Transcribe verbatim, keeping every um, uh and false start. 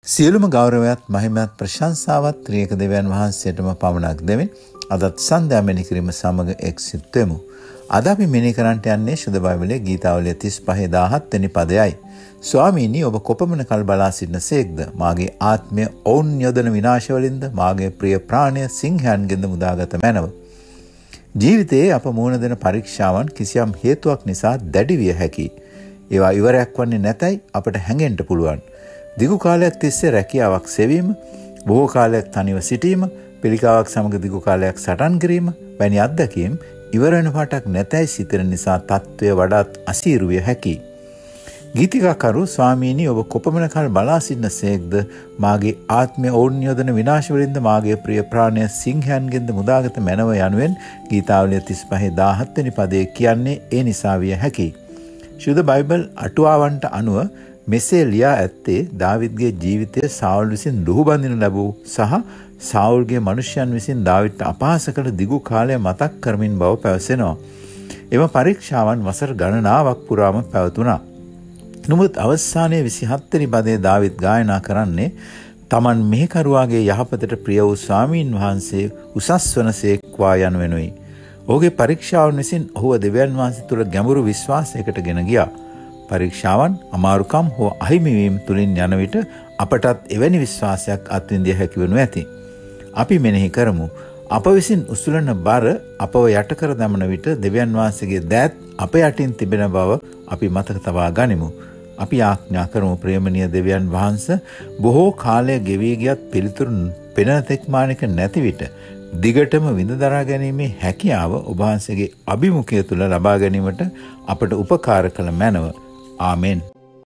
සියලුම ගෞරවයත් මහිමයත් ප්‍රශංසාවත් ත්‍රියක දෙවියන් වහන්සේටම පමණක් දෙමින් අදත් සන්ධ්‍යා මෙනෙහි කිරීම සමග එක්සිත වෙමු. අද අපි මෙනෙහි කරන්නට යන්නේ ශුද්ධ බයිබලයේ ගීතාවලිය තිස් පහ දහහත් වෙනි පදයයි. ස්වාමීනි ඔබ කොපමණ කල් බලා සිටිනසේක්ද? මාගේ ආත්මය ඔවුන් යොදන විනාශවලින්ද මාගේ ප්‍රිය ප්‍රාණය සිංහයන්ගෙන්ද මුදාගත මැනව. ජීවිතයේ අප මුහුණ දෙන පරීක්ෂාවන් කිසියම් හේතුවක් නිසා දැඩි විය හැකියි. ඒවා ඉවරයක් වන්නේ නැතයි අපට හැඟෙන්න පුළුවන්. දිගු කාලයක් තිස්සේ රැකියාවක් සෙවීම, බොහෝ කාලයක් තනිව සිටීම, පිළිකාවක් සමග දිගු කාලයක් සටන් කිරීම වැනි අත්දැකීම් ඉවර වෙන පාටක් නැතයි සිතන නිසා තත්ත්වය වඩාත් අසීරු විය හැකියි. ගීතිකාකරු ස්වාමීනි ඔබ කොපමණ කල් බලා සිටිනසේක්ද? මාගේ ආත්මය ඔවුන් යොදන විනාශවලින්ද මාගේ ප්‍රිය ප්‍රාණය සිංහයන්ගෙන්ද මුදාගත මැනව යනුවෙන් ගීතාවලිය තිස් පහ දහහත් වෙනි පදයේ කියන්නේ ඒ නිසා විය හැකියි. ශුද්ධ බයිබල් අටුවාවන්ට අනුව මෙසේ ලියා ඇත්තේ දාවිද්ගේ ජීවිතය සාවුල් විසින් ලුහු බඳිනු ලැබූ සහ සාවුල්ගේ මනුෂ්‍යයන් විසින් දාවිද්ට අපහාස කළ දිගු කාලය මතක් කරමින් බව පැවසෙනවා. එම පරීක්ෂාවන් වසර ගණනාවක් පුරාම පැවතුණා. නමුත් අවසානයේ විසිහත් වෙනි පදයේ දාවිද් ගායනා කරන්නේ තමන් මෙහෙකරුවාගේ යහපතට ප්‍රිය වූ ස්වාමීන් වහන්සේ උසස් වනසේක්වා යනුවෙනුයි. ඔහුගේ පරීක්ෂාවන් විසින් ඔහුව දෙවියන් වහන්සේ තුළ ගැඹුරු විශ්වාසයකට ගෙන ගියා. පරීක්ෂාවන් අමාරුකම් හෝ අහිමිවීම තුළින් යන විට අපටත් එවැනි විශ්වාසයක් අත්විඳිය හැකි වනු ඇති. අපි මෙනෙහි කරමු. අප විසින් උසුලන බර අපව යට කර දමන විට දෙවියන් වහන්සේගේ දෑත් අප යටින් තිබෙන බව අපි මතක තබා ගනිමු. අපි ආඥා කරමු ප්‍රේමණීය දෙවියන් වහන්සේ බොහෝ කාලය ගෙවී ගියත් පිළිතුරු පෙනෙන තෙක්මානික නැති විට දිගටම විඳ දරා ගැනීමේ හැකියාව ඔබ වහන්සේගේ අභිමුඛය තුළ ලබා ගැනීමට අපට උපකාර කළ මැනව. ආමෙන්.